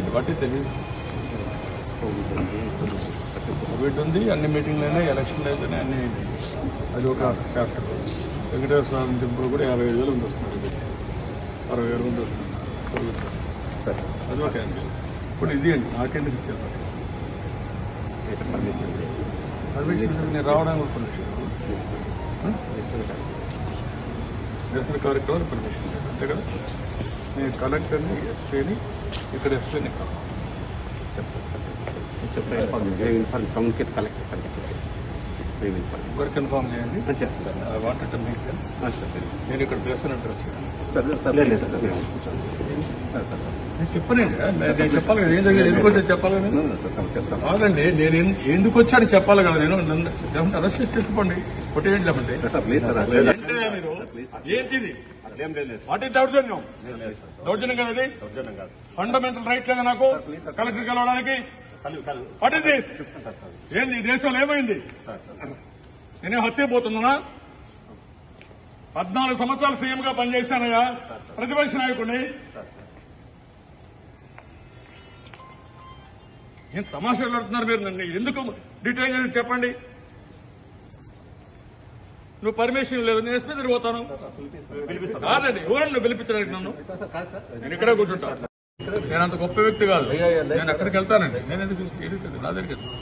వాటి తెలియదు. కోవిడ్ ఉంది, అన్ని మీటింగ్లు అయినాయి, ఎలక్షన్లు అయితేనే అన్నీ అయినాయి. అది ఒక చాప్టర్. వెంకటేశ్వర స్వామి టెంపుల్ కూడా 55,000 మంది వస్తున్నారు, 60,000 మంది వస్తున్నారు కోవిడ్. సార్ అది ఒక యాంగిల్. ఇప్పుడు ఇది అండి నాకెందుకు ఇచ్చారు పర్మిషన్? నేను రావడానికి కూడా పర్మిషన్, నిరసన కార్యక్రమాలు పర్మిషన్ లేదు అంతే కదా. నేను కలెక్టర్ని, ఎస్పీని, ఇక్కడ ఎస్పీని కమ్యూనికేట్ కలెక్టర్ ఒకరు కన్ఫామ్ చేయండి. I wanted to make them. నేను ఇక్కడ ప్రెసిడెంట్ అంటారు నేను చెప్పనండి, నేను చెప్పాలి కదా ఏం జరిగింది, ఎందుకు వచ్చి చెప్పాలి కదా. కాదండి, నేను ఎందుకు వచ్చాను చెప్పాలి కదా. నేను నన్ను అరెస్ట్ చేసి తెచ్చుకోండి, కొట్టేయండి. లేకుంటే మీరు ఏంటిది? వాట్ ఈస్ దౌర్జన్యం? దౌర్జన్యం కదండి, ఫండమెంటల్ రైట్ లేదా నాకు కలెక్టర్ కలవడానికి? What is this? ఏంది ఈ దేశంలో ఏమైంది? నేనే హత్య పోతున్నానా? 14 సంవత్సరాలు సీఎంగా పనిచేశానయ్యా, ప్రతిపక్ష నాయకుడిని. ఏం తమాషాలు ఆడుతున్నారు మీరు? నన్ను ఎందుకు డిటైన్ చేసి చెప్పండి. నువ్వు పర్మిషన్ లేదు, నేను ఎస్పీ దగ్గర పోతాను. కాదండి, ఎవరన్నా నువ్వు పిలిపించడానికి నన్ను? నేను ఇక్కడే కూర్చుంటాను. నేను అంత గొప్ప వ్యక్తి కాదు, నేను ఎక్కడికి వెళ్తానండి. నేను ఎందుకు నా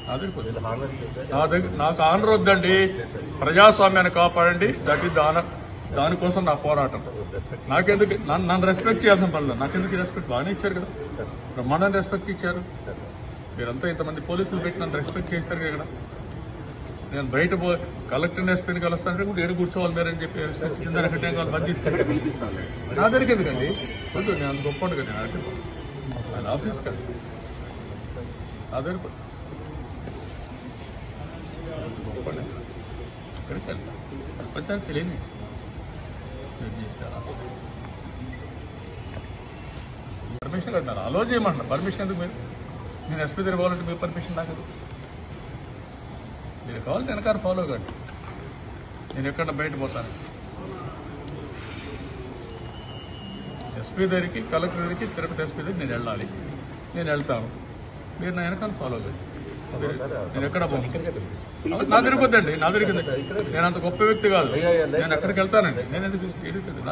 దగ్గర నాకు ఆనర్ వద్దండి. ప్రజాస్వామ్యాన్ని కాపాడండి, దట్ ఈస్ ఆనర్. దానికోసం నా పోరాటం. నాకెందుకు నన్ను రెస్పెక్ట్ చేయాల్సిన పనులు నాకెందుకు రెస్పెక్ట్? బాగానే ఇచ్చారు కదా, బ్రహ్మాండాన్ని రెస్పెక్ట్ ఇచ్చారు. మీరంతా ఇంతమంది పోలీసులు పెట్టి నన్ను రెస్పెక్ట్ చేశారు కదా. నేను బయట కలెక్టర్ ఎస్పీని కలుస్తానంటే కూడా ఏడు కూర్చోవాలి మీరని చెప్పి రెస్పెక్ట్ ఇచ్చిందని బంద్ తీసుకెళ్ళి నా దగ్గరికి ఎందుకండి? వద్దు, నేను అంత గొప్ప కదా, ఆయన ఆఫీస్ కదా, నా దగ్గర గొప్ప ఎక్కడికి వెళ్తా ప్రపంచానికి తెలియని పర్మిషన్ అన్నారు, అలో చేయమంటున్నారు. పర్మిషన్ ఎందుకు? మీరు నేను ఎస్పీ దగ్గర పోవాలంటే మీ పర్మిషన్ నాకు మీరు కావాలంటే వెనకాల ఫాలో కండి. నేను ఎక్కడ బయట పోతాను, ఎస్పీ దగ్గరికి, కలెక్టర్ దగ్గరికి, తిరుపతి ఎస్పీ దగ్గరికి నేను వెళ్ళాలి. నేను వెళ్తాను, మీరు నా వెనకాల ఫాలో కండి. నేను ఎక్కడ నా దగ్గరికి వద్దండి, నా దగ్గరికి నేను అంత గొప్ప వ్యక్తి కాదు, నేను ఎక్కడికి వెళ్తానండి. నేను ఎందుకు నా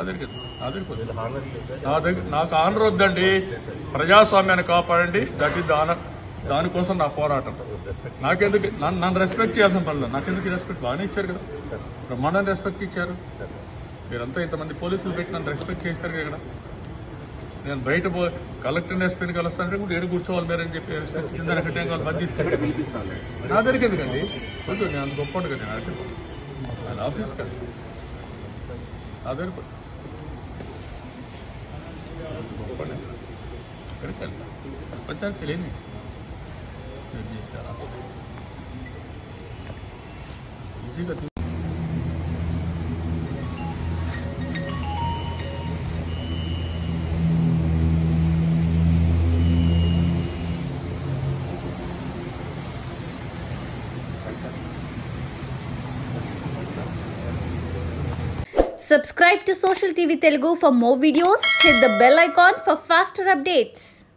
దగ్గర నాకు ఆనర్ వద్దండి. ప్రజాస్వామ్యాన్ని కాపాడండి, దట్ ఈస్ ఆనర్. దానికోసం నా పోరాటం. నాకెందుకు నన్ను రెస్పెక్ట్ చేయాల్సిన పనులు నాకెందుకు రెస్పెక్ట్? బాగానే ఇచ్చారు కదా, బ్రహ్మాండాన్ని రెస్పెక్ట్ ఇచ్చారు. మీరంతా ఇంతమంది పోలీసులు పెట్టి నన్ను రెస్పెక్ట్ చేశారు కదా. నేను బయట కలెక్టర్ ఎస్పీని కలుస్తానంటే కూడా ఏడు కూర్చోవాలి మీరని చెప్పి రెస్పెక్ట్ ఇచ్చిందని బంద్ తీసుకెళ్ళి నా దగ్గరికి ఎందుకండి? వద్దు, నేను అంత గొప్ప కదా, ఆయన ఆఫీస్ కదా, నా దగ్గర గొప్ప ఎక్కడికి వెళ్తా ప్రపంచానికి తెలియని చేశారా ఈజీగా. Subscribe to Social TV Telugu for more videos. Hit the bell icon for faster updates.